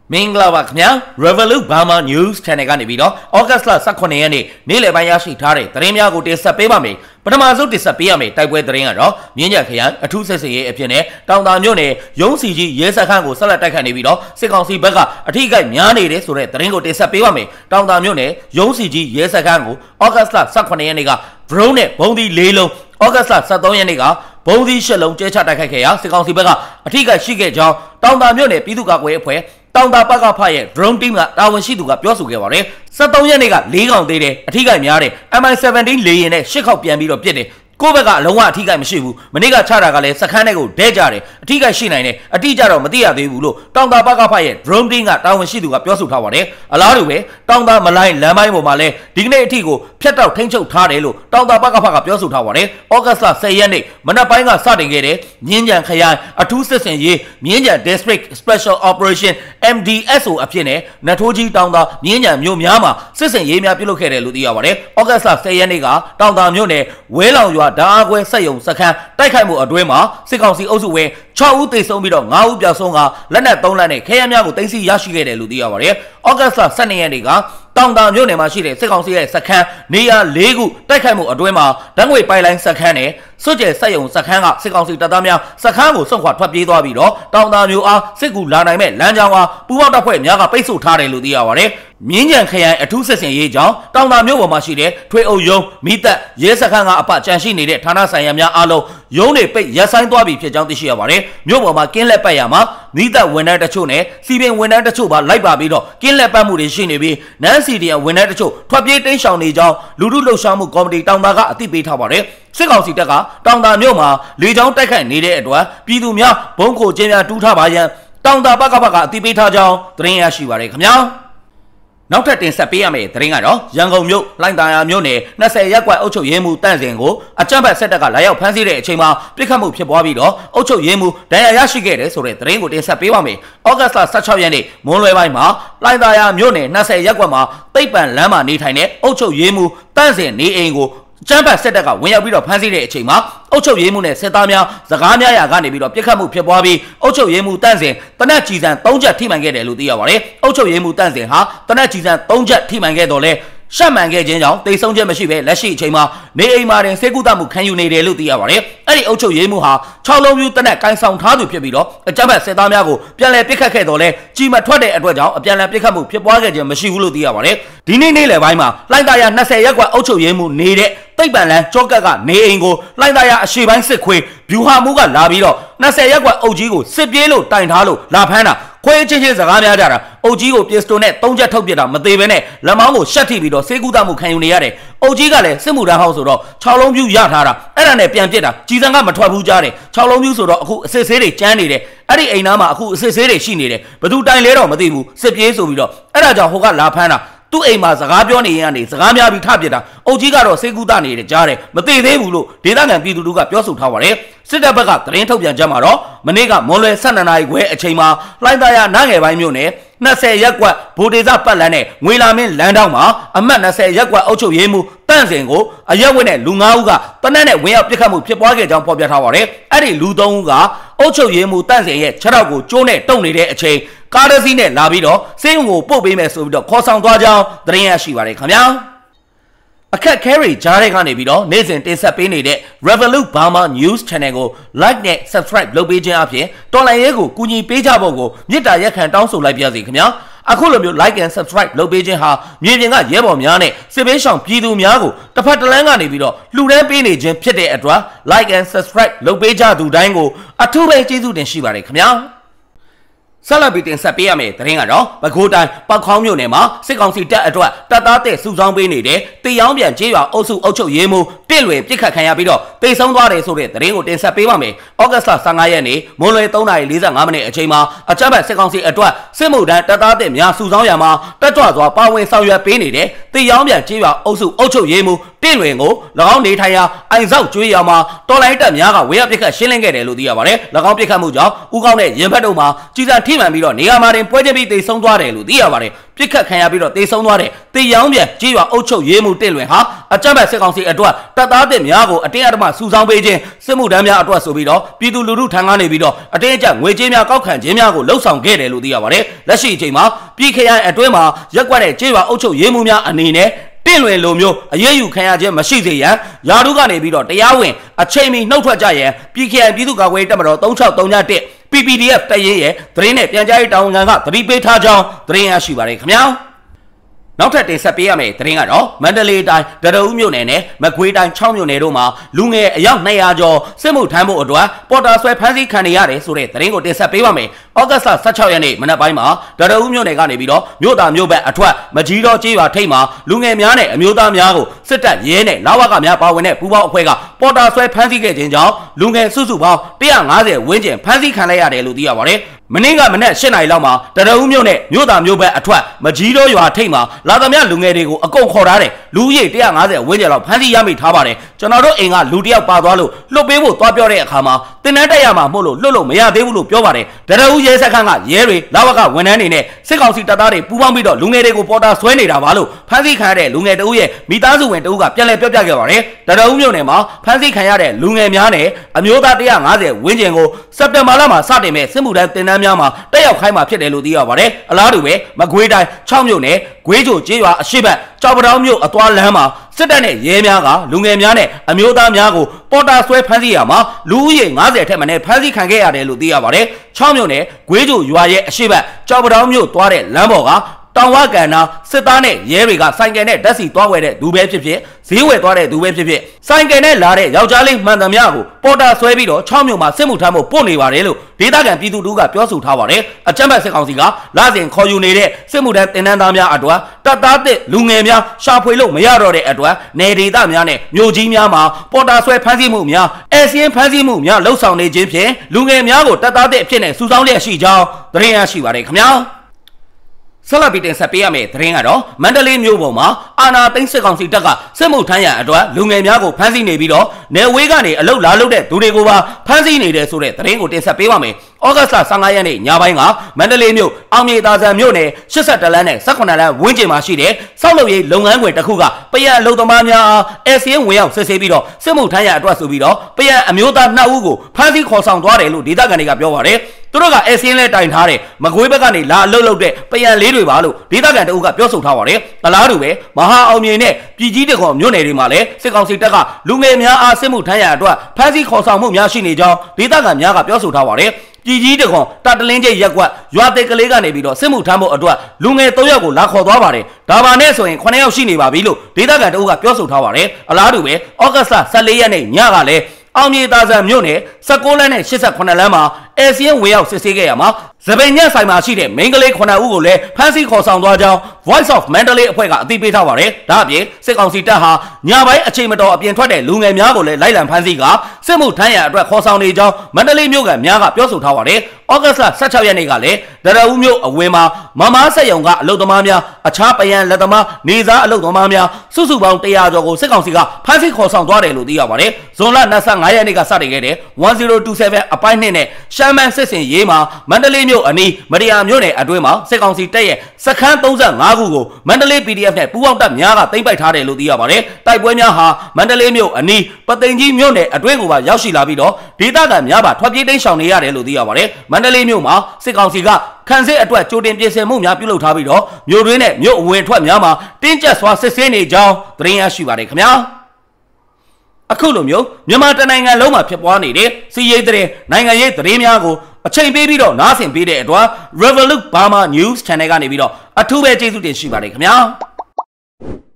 မင်္ဂလာပါခင်ဗျာ Revolut Burma News Channel ကနေပြီးတော့ August 18 ရက်နေ့နေ့လယ်ပိုင်းရရှိထားတဲ့သတင်းများကိုတင်ဆက်ပေးပါမယ်ပထမဆုံးတင်ဆက်ပေးရမယ့်တိုက်ပွဲသတင်းကတော့မြင်းကြံခရိုင်အထူးစစ်စင်ရေးအဖြစ်နဲ့တောင်တာမြို့နယ်ရုံးစီကြီးရဲစခန်းကိုဆက်လက်တိုက်ခတ်နေပြီးတော့စစ်ကောင်စီဘက်ကအထိကိများနေတဲ့ဆိုတဲ့သတင်းကိုတင်ဆက်ပေးပါမယ်တောင်တာမြို့နယ်ရုံးစီကြီးရဲစခန်းကို August 18 ရက်နေ့က drone နဲ့ဘုံဒီ၄လုံး August 13 ရက်နေ့ကဘုံဒီ၈လုံးကျဲချတိုက်ခိုက်ခဲ့ရာစစ်ကောင်စီဘက်ကအထိကိရှိခဲ့ကြောင်းတောင်တာမြို့နယ်ပြည်သူ့ကာကွယ်ရေးအဖွဲ့တောင်တာပကဖရဲ့ drone team ကတာဝန်ရှိသူကပြောဆိုခဲ့ပါတယ်73ရက်နေ့က၄កောင်သေးတယ်အထိကိများတယ် MI17 လေယာဉ်နဲ့8ခေါက်ပြန်ပြီးတော့ပြစ်တယ်ကိုယ့်ဘက်ကအလုံးဝအထိကိမရှိဘူးမနေ့ကချတာကလည်းစခန်းထဲကိုဒဲကြတယ်အထိကိရှိနိုင်တယ်အတိကြတော့မသိရသေးဘူးလို့တောင်တာပကဖရဲ့ drone team ကတာဝန်ရှိသူကပြောဆိုထားပါတယ်အလားတူပဲတောင်တာမလိုင်းလမ်းပိုင်းပေါ်မှာလည်းဒီကနေ့အထိကိုဖျက်တောက်ထိန်းချုပ်ထားတယ်လို့တောင်တာပကဖကပြောဆိုထားပါတယ်ဩဂတ်စ်လ10ရက်နေ့မနက်ပိုင်းကစတင်ခဲ့တဲ့မြင်းကြံခရိုင်အထူးစစ်စင်ရေးမြင်းကြံ District Special Operation MDSO အဖြစ်နဲ့နတ်ထိုးကြီးတောင်တာမြင်းကြံမြို့များမှာစစ်စင်ရေးများပြုလုပ်ခဲ့တယ်လို့သိရပါတယ်ဩဂတ်စ်လ10ရက်နေ့ကတောင်တာမြို့နယ်ဝဲလောင်ရွာဓာအားကွဲစက်ရုံစခန်းတိုက်ခိုက်မှုအတွင်းမှာစစ်ကောင်စီအုပ်စုဝင်6ဦးသေဆုံးပြီးတော့9ဦးပျောက်ဆုံးကလက်နက်3လက်နဲ့ခဲယမ်းများကိုတင်စီရရှိခဲ့တယ်လို့သိရပါတယ်ဩဂတ်စ်လ12ရက်နေ့ကတောင်တာမြို့နယ်မှာရှိတဲ့စစ်ကောင်စီရဲ့စခန်းနေရာ၄ခုတိုက်ခိုက်မှုအတွင်းမှာဓာတ်ငွေပိုက်လိုင်းစခန်းနဲ့စွတ်ကျဲစက်ရုံစခန်းကစစ်ကောင်စီတပ်သားများစခန်းကိုစွန့်ခွာထွက်ပြေးသွားပြီးတော့တောင်တာမြို့အားစစ်ကူလာနိုင်မဲ့လမ်းကြောင်းအားပူးပေါင်းတပ်ဖွဲ့များကပိတ်ဆို့ထားတယ်လို့သိရပါတယ်မြင်းကြံခရိုင်အထူးစစ်စင်ရေးကြောင်းတောင်တာမြို့ပေါ်မှာရှိတဲ့ထွေအုပ်ရုံးမိသက်ရဲစခန်းကအပကြံရှိနေတဲ့ဌာနဆိုင်ရာများအားလုံးရုံးတွေပိတ်ရပ်ဆိုင်းသွားပြီဖြစ်ကြောင်းသိရှိရပါတယ်မြို့ပေါ်မှာကင်းလက်ပတ်ရမှာမိသက်ဝန်ထမ်းတချို့နဲ့စီပင်ဝန်ထမ်းတချို့ပါလိုက်ပါပြီးတော့ကင်းလက်ပတ်မှုတွေရှိနေပြီးနန်းစီဒီယဝန်ထမ်းတချို့ထွက်ပြေးတိမ်းရှောင်နေကြောင်းလူထုလှုပ်ရှားမှုကော်မတီတောင်တာကအသိပေးထားပါတယ်စစ်ကောင်စီတပ်ကတောင်တာမြို့မှာလေကြောင်းတိုက်ခိုက်နေတဲ့အတွက်ပြည်သူများဘုံခိုကျင်းများတူးထားပါရန်တောင်တာဘကအသိပေးထားကြောင်းသတင်းရရှိပါတယ်ခင်ဗျာနောက်ထပ်တင်ဆက်ပေးရမယ့်သတင်းကတော့ရန်ကုန်မြို့လှိုင်သာယာမြို့နယ်20ရပ်ကွက်အုပ်ချုပ်ရေးမှူးတန့်စင်ကိုအကြမ်းဖက်စစ်တပ်ကလာရောက်ဖမ်းဆီးတဲ့အချိန်မှာပြစ်ခတ်မှုဖြစ်ပွားပြီးတော့အုပ်ချုပ်ရေးမှူးဒဏ်ရာရရှိခဲ့တဲ့ဆိုတဲ့သတင်းကိုတင်ဆက်ပေးပါမယ်။ဩဂတ်စ်လ16ရက်နေ့မွန်းလွဲပိုင်းမှာလှိုင်သာယာမြို့နယ်20ရပ်ကွက်မှာသိပ္ပံလမ်းမှာနေထိုင်တဲ့အုပ်ချုပ်ရေးမှူးတန့်စင်နေအိမ်ကိုကျမ်းပတ်စစ်တပ်ကဝင်ရောက်ပြီးတော့ဖမ်းဆီးတဲ့အချိန်မှာအုပ်ချုပ်ရေးမှူးနဲ့စစ်သားများစကားများရာကနေပြီးတော့ပြစ်ခတ်မှုဖြစ်ပွားပြီးအုပ်ချုပ်ရေးမှူးတန့်စင်တနက်ကြီးစံ3ချက်ထိမှန်ခဲ့တယ်လို့သိရပါတယ်။အုပ်ချုပ်ရေးမှူးတန့်စင်ဟာတနက်ကြီးစံ3ချက်ထိမှန်ခဲ့တော့လဲရှက်မှန်ခဲ့ခြင်းကြောင့်တိတ်ဆုံးချက်မရှိဘဲလက်ရှိအချိန်မှာနေအိမ်မှာတင်ဆေးကုသမှုခံယူနေတယ်လို့သိရပါတယ်။အဲ့ဒီအုပ်ချုပ်ရေးမှူးဟာ6လုံးပြူတနက်ကိုင်းဆောင်ထားသူဖြစ်ပြီးတော့အကြမ်းဖက်စစ်သားများကိုပြန်လည်ပစ်ခတ်ခဲ့တော့လဲကြီးမထွက်တဲ့အတွက်ကြောင့်အပြန်လည်ပစ်ခတ်မှုဖြစ်ပွားခဲ့ခြင်းမရှိဘူးလို့သိရပါတယ်။ဒီနေ့နေ့လယ်ပိုင်းမှာလှိုင်သာယာ20ရပ်ကွက်အုပ်ချုပ်ရေးမှူးနေတဲ့သိပ္ပံလန်းကြောကတ်ကနေအိမ်ကိုလှိုင်သာယာအရှေ့ပိုင်းစစ်ခွေဗျူဟာမှုကလာပြီးတော့20ရပ်ကွက်အုပ်ကြီးကိုစစ်ပြေးလို့တိုင်ထားလို့လာဖမ်းတာခွေးချင်းချင်းစကားများကြတာအုပ်ကြီးကိုပစ္စတိုနဲ့3ချက်ထုတ်ပြတာမသေးဘဲနဲ့လက်မောင်းကိုရှက်ထိပြီးတော့ဆေးကုသမှုခံယူနေရတယ်အုပ်ကြီးကလည်းစစ်မှုထမ်းဟောက်ဆိုတော့6လုံးပြူရထားတာအဲ့ဒါနဲ့ပြန်ပြစ်တာကြီးစံကမထွက်ဘူးကြားတယ်6လုံးပြူဆိုတော့အခုအစစ်ဆေးတွေကျန်းနေတယ်အဲ့ဒီအိမ်သားမှာအခုအစစ်ဆေးတွေရှိနေတယ်ဘသူတိုင်လဲတော့မသိဘူးစစ်ပြေးဆိုပြီးတော့အဲ့ဒါကြောင့်ဟိုကလာဖမ်းတာသူ့အိမ်မှာစကားပြောနေရင်ကနေစကားများပြီးထပြစ်တာအုပ်ကြီးကတော့စေကူတနေတယ်ကြားတယ်မသိသေးဘူးလို့ဒေသခံပြည်သူတို့ကပြောဆိုထားပါတယ်စစ်တပ်ဘက်ကသတင်းထုတ်ပြန်ချက်မှာတော့မနေ့ကမွန်လွယ်12နာရီခွဲအချိန်မှာလှိုင်သာယာနားငယ်ပိုင်းမြို့နယ်20ရပ်ကွက်ဗိုလ်ဒေသပတ်လန်းနဲ့ငွေလာမင်းလမ်းတောင်းမှာအမှတ်20ရပ်ကွက်အုပ်ချုပ်ရေးမှူးတန့်စင်ကိုအရက်ဝက်နဲ့လူ9ဦးကတနက်နဲ့ဝင်ရောက်ပစ်ခတ်မှုဖြစ်ပွားခဲ့ကြောင်းဖော်ပြထားပါတယ်အဲ့ဒီလူ3ဦးကအုပ်ချုပ်ရေးမှူးတန့်စင်ရဲ့ခြေထောက်ကိုကျိုးနဲ့တုံနေတဲ့အချိန်ကားတစ်စီးနဲ့လာပြီးတော့စေးုံကိုပို့ပေးမယ်ဆိုပြီးတော့ခေါ်ဆောင်သွားကြောင်းသတင်းရရှိပါတယ်ခင်ဗျာအခက်ခဲတွေကြားတဲ့ကနေပြီးတော့နေ့စဉ်တင်ဆက်ပေးနေတဲ့ Revolut Burma News Channel ကို like နဲ့ subscribe လုပ်ပေးခြင်းအပြင်တော်လိုင်းရဲကိုကူညီပေးကြဖို့ကိုမေတ္တာရက်ခံတောင်းဆိုလိုက်ပါရစေခင်ဗျာအခုလိုမျိုး like and subscribe လုပ်ပေးခြင်းဟာမြေပြင်ကရဲဘော်များနဲ့စစ်ပေးဆောင်ပြည်သူများကိုတစ်ဖက်တစ်လမ်းကနေပြီးတော့လှူဒန်းပေးနေခြင်းဖြစ်တဲ့အတွက် like and subscribe လုပ်ပေးကြသူတိုင်းကိုအထူးပဲကျေးဇူးတင်ရှိပါတယ်ခင်ဗျာဆက်လက်ပြီးတင်ဆက်ပေးရမယ့်သတင်းကတော့ပဲခူးတိုင်းပောက်ခေါင်းမြို့နယ်မှာစစ်ကောင်စီတပ်အတွက်တပ်သားတဲ့စုဆောင်းပေးနေတဲ့တေယောင်းပြန်ကျေးရွာအုပ်စုအုပ်ချုပ်ရေးမှူးတင့်လွယ်ပြစ်ခတ်ခံရပြီးတော့တိတ်ဆုံးသွားတယ်ဆိုတဲ့သတင်းကိုတင်ဆက်ပေးပါမယ်။ဩဂတ်စ်လ15ရက်နေ့မွန်းလွယ်3:45မိနစ်အချိန်မှာအကြမ်းဖက်စစ်ကောင်စီအတွက်စစ်မှုထမ်းတပ်သားတဲ့များစုဆောင်းရမှာတက်ကြွစွာပါဝင်ဆောင်ရွက်ပေးနေတဲ့တေယောင်းပြန်ကျေးရွာအုပ်စုအုပ်ချုပ်ရေးမှူးတင့်လွင်ကို၎င်းနေထိုင်ရာအိုင်ဆောက်ကျွေးရာမှာတော်လိုင်းတပ်များကဝေယပစ်ခတ်ရှင်းလင်းခဲ့တယ်လို့သိရပါတယ်၎င်းပစ်ခတ်မှုကြောင့်ဦးကောင်းနဲ့ရင်ဘတ်တို့မှာကြီးစားထိမှန်ပြီးတော့နေရာမှာတင်ပွဲချင်းပြီးတိတ်ဆုံးသွားတယ်လို့သိရပါတယ်ပြစ်ခတ်ခံရပြီးတော့တေဆုံးသွားတဲ့တေရောင်းပြန်ကြေးရွာအုပ်ချုပ်ရေးမှုတင့်လွင်ဟာအကြမ်းဖက်စစ်ကောင်စီအတွက်တပ်သားတစ်များကိုအတင်းအဓမ္မစုဆောင်းပေးခြင်းစစ်မှုထမ်းများအတွက်ဆိုပြီးတော့ပြည်သူလူထုထံကနေပြီးတော့အတင်းအကျပ်ငွေကြေးများကောက်ခံခြင်းများကိုလှုံ့ဆော်ခဲ့တယ်လို့သိရပါတယ်လက်ရှိအချိန်မှာပြည်ခရိုင်အတွင်းမှာရက်ကွက်တဲ့ကြေးရွာအုပ်ချုပ်ရေးမှုများအနေနဲ့တင့်လွင်လိုမျိုးအရေးယူခံရခြင်းမရှိစေရန်ယာတုကနေပြီးတော့တရားဝင်အချိန်မီနှုတ်ထွက်ကြရန်ပြည်ခရိုင်ပြည်သူ့ကာကွယ်ရေးတပ်မတော်3631 PPDF တရင်ရဲ့သတင်းနဲ့ပြန်ကြားရေးတာဝန်ခံကသတိပေးထားကြောင်းသတင်းရရှိပါတယ်ခင်ဗျာနောက်ထပ်တင်ဆက်ပေးရမယ့်သတင်းကတော့မန္တလေးတိုင်းဒရဦးမြို့နယ်နဲ့မကွေးတိုင်း6မြို့နယ်တို့မှာလူငယ်အယောက်200ကျော်စစ်မှုထမ်းဖို့အတွက်ပေါ်တာဆွဲဖမ်းဆီးခံနေရတယ်ဆိုတဲ့သတင်းကိုတင်ဆက်ပေးပါမယ်။ဩဂတ်စ်လ16ရက်နေ့မနက်ပိုင်းမှာဒရဦးမြို့နယ်ကနေပြီးတော့မြို့သားမြို့ဘက်အထွက်မကြီးတော်ကျေးရွာထိပ်မှာလူငယ်များနဲ့အမျိုးသားများကိုစစ်တပ်ရဲနဲ့လဝကများပါဝင်တဲ့ပူးပေါင်းအဖွဲ့ကပေါ်တာဆွဲဖမ်းဆီးခဲ့ခြင်းကြောင့်လူငယ်စုစုပေါင်း150ဝန်းကျင်ဖမ်းဆီးခံလိုက်ရတယ်လို့သိရပါတယ်။မနေ့ကမနက်8နာရီလောက်မှာဒရဦးမြို့နဲ့မြို့သားမြို့ဘက်အထွက်မကြီးတော်ရွာထိပ်မှာလာသမျှလူငယ်တွေကိုအကုန်ခေါ်ထားတယ်လူကြီး150ဝန်းကျင်လောက်ဖမ်းဆီးရမိထားပါတယ်ကျွန်တော်တို့အိမ်ကလူတယောက်ပါသွားလို့လွတ်ပေးဖို့သွားပြောတဲ့အခါမှာတင်တန်းတက်ရမှာမဟုတ်လို့လွတ်လို့မရသေးဘူးလို့ပြောပါတယ်ဒရဦးရဲစခန်းကရဲတွေလဝကဝန်ထမ်းတွေနဲ့စစ်ကောင်စီတပ်သားတွေပူးပေါင်းပြီးတော့လူငယ်တွေကိုပေါ်တာဆွဲနေတာပါလို့ဖမ်းဆီးခံရတဲ့လူငယ်တဦးရဲ့မိသားစုဝင်တဦးကပြန်လည်ပြောပြခဲ့ပါတယ်ဒရဦးမြို့နယ်မှာဖမ်းဆီးခံရတဲ့လူငယ်များနဲ့အမျိုးသား150ဝန်းကျင်ကိုစက်တင်ဘာလမှာစတင်မဲ့စစ်မှုထမ်းတင်တန်းများမှာတက်ရောက်ခိုင်းမှာဖြစ်တယ်လို့သိရပါတယ်အလားတူပဲမကွေးတိုင်း6မြို့နယ်ဂွေးချိုကျေးရွာအရှိတ်ကြောက်ပတောင်းမြို့အသွားလမ်းမှာစစ်တပ်နဲ့ရဲများကလူငယ်များနဲ့အမျိုးသားများကိုပေါ်တာဆွဲဖမ်းဆီးရမှာလူဦးရေ90ထက်မနည်းဖမ်းဆီးခံခဲ့ရတယ်လို့သိရပါတယ်6မြို့နယ်ဂွေးချိုရွာရဲ့အရှိတ်ကြောက်ပတောင်းမြို့သွားတဲ့လမ်းပေါ်ကတောင်ဝကန်နာစစ်သားနဲ့ရဲတွေကဆိုင်ကယ်နဲ့ဓာတ်ဆီသွားဝယ်တဲ့သူပဲဖြစ်ဖြစ်ဈေးဝယ်သွားတဲ့သူပဲဖြစ်ဖြစ်ဆိုင်ကယ်နဲ့လာတဲ့ယောက်ျားလေးမှန်သမျှကိုပေါ်တာဆွဲပြီးတော့6မြို့မှာစစ်မှုထမ်းဖို့ပို့နေပါတယ်လို့ဒေသခံပြည်သူတို့ကပြောဆိုထားပါတယ်အကြမ်းဖက်စစ်ကောင်စီကလစဉ်ခေါ်ယူနေတဲ့စစ်မှုထမ်းတင်နန်းသားများအတွက်တပ်သားသစ်လူငယ်များရှာဖွေလို့မရတော့တဲ့အတွက်နယ်ဒေသများနဲ့မြို့ကြီးများမှာပေါ်တာဆွဲဖမ်းဆီးမှုများအစီရင်ဖမ်းဆီးမှုများလှုပ်ဆောင်နေခြင်းဖြင့်လူငယ်များကိုတပ်သားသစ်အဖြစ်နဲ့စုဆောင်းလျက်ရှိကြောင်းသတင်းရရှိပါတယ်ခင်ဗျာဆက်လက်ပြီးတင်ဆက်ပေးရမယ့်သတင်းကတော့မန္တလေးမြို့ပေါ်မှာအာဏာသိမ်းစစ်ကောင်စီတပ်ကစစ်မှုထမ်းရန်အတွက်လူငယ်များကိုဖမ်းဆီးနေပြီးတော့နယ်ဝေးကနေအလုတ်လာလုတ်တဲ့သူတွေကိုပါဖမ်းဆီးနေတယ်ဆိုတဲ့သတင်းကိုတင်ဆက်ပေးပါမယ်။ဩဂတ်စ်လ15ရက်နေ့ညပိုင်းကမန္တလေးမြို့အောင်မြေသာဆန်မြို့နယ်82လမ်းနဲ့18လမ်းဝန်းကျင်မှာရှိတဲ့စောက်လုပ်ရေးလုပ်ငန်းခွင်တစ်ခုကပရန်အလုတ်သမားများအားအစီရင်ဝင်ရောက်စစ်ဆေးပြီးတော့စစ်မှုထမ်းရန်အတွက်ဆိုပြီးတော့ပရန်အမျိုးသား2ဦးကိုဖမ်းဆီးခေါ်ဆောင်သွားတယ်လို့ဒေသခံတွေကပြောပါတယ်။သူတို့ကအစီရင်လဲတိုင်ထားတယ်မကွေးဘက်ကနေလာအလုတ်လုတ်တဲ့ပရန်လေးတွေပါလို့ဒေသခံတအုပ်ကပြောဆိုထားပါတယ်။အလားတူပဲမဟာအောင်မြေနဲ့ပြည်ကြီးတခေါမြို့နယ်တွေမှာလည်းစစ်ကောင်စီတပ်ကလူငယ်များအားစစ်မှုထမ်းရန်အတွက်ဖမ်းဆီးခေါ်ဆောင်မှုများရှိနေကြောင်းဒေသခံများကပြောဆိုထားပါတယ်။ပြည်ကြီးတခေါတပ်တလင်းကျရက်ကွက်ရွာတိတ်ကလေးကနေပြီးတော့စစ်မှုထမ်းဖို့အတွက်လူငယ်3ယောက်ကိုလာခေါ်သွားပါတယ်။ဒါပါနဲ့ဆိုရင်9ယောက်ရှိနေပါပြီလို့ဒေသခံတအုပ်ကပြောဆိုထားပါတယ်။အလားတူပဲဩဂတ်စ်လ14ရက်နေ့ညကလည်းအောင်မြေသာဆန်မြို့နယ်16လမ်းနဲ့88လမ်းမှာအစီရင်ဝင်ရောက်စစ်ဆေးခဲ့ရမှာစပိန်ညက်ဆိုင်မှာရှိတဲ့မိန်းကလေး9ဦးကိုလည်းဖမ်းဆီးခေါ်ဆောင်သွားကြောင်း Voice of Mandalay အဖွဲ့ကအသိပေးထားပါတယ်။ဒါအပြင်စစ်ကောင်စီတပ်ဟာညပိုင်းအချိန်မတော်အပြင်ထွက်တဲ့လူငယ်များကိုလည်းလိုက်လံဖမ်းဆီးကစစ်မှုထမ်းရန်အတွက်ခေါ်ဆောင်နေကြောင်းမန္တလေးမြို့ကများကပြောဆိုထားပါတယ်။ဩဂတ်စ်လ16ရက်နေ့ကလည်းဒရဦးမြို့အဝင်းမှာမမားဆက်ယုံကအလုတ်သမားများအခြားပယံလက်သမားနေစားအလုတ်သမားများစုစုပေါင်း100ကျော်ကိုစစ်ကောင်စီကဖမ်းဆီးခေါ်ဆောင်သွားတယ်လို့သိရပါတယ်။ဇွန်လ25ရက်နေ့ကစတင်ခဲ့တဲ့1027အပိုင်း2နဲ့ရှမ်းမန်းစစ်စင်ရေးမှာမန္တလေးမြို့အနီးမတရားမြို့နယ်အတွင်းမှာစစ်ကောင်စီတပ်ရဲ့စခန်း35ခုကိုမန္တလေး PDF နဲ့ပူးပေါင်းတပ်များကသိမ်းပိုက်ထားတယ်လို့သိရပါတယ်။တိုက်ပွဲများဟာမန္တလေးမြို့အနီးပသိမ်ကြီးမြို့နယ်အတွင်းကိုပါရောက်ရှိလာပြီးတော့ဒေသခံများပါထွက်ပြေးတိမ်းရှောင်နေရတယ်လို့သိရပါတယ်။မန္တလေးမြို့မှာစစ်ကောင်စီကခံစစ်အတွက်ကြိုတင်ပြင်ဆင်မှုများပြုလုပ်ထားပြီးတော့မြို့တွင်းနဲ့မြို့အဝင်ထွက်များမှာတင်းကျပ်စွာစစ်ဆေးနေကြောင်းသတင်းရရှိပါတယ်ခင်ဗျာ။အခုလိုမျိုးမြန်မာတနိုင်ငံလုံးမှာဖြစ်ပွားနေတဲ့စီးရေးတဲ့နိုင်ငံရေးသတင်းများကိုအချိန်ပေးပြီးတော့နားဆင်ပေးတဲ့အတွက် Revolut Burma News Channel ကနေပြီးတော့အထူးပဲကျေးဇူးတင်ရှိပါတယ်ခင်ဗျာ